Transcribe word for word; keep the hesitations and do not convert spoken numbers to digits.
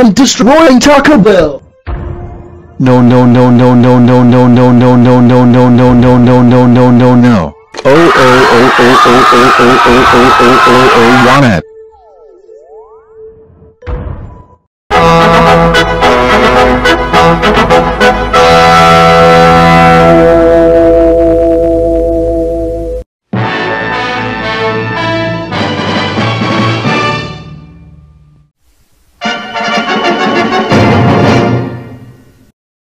I'm destroying Taco Bell! No no no no no no no no no no no no no no no no no no no. Oh oh oh oh oh oh oh oh oh oh oh oh oh want it.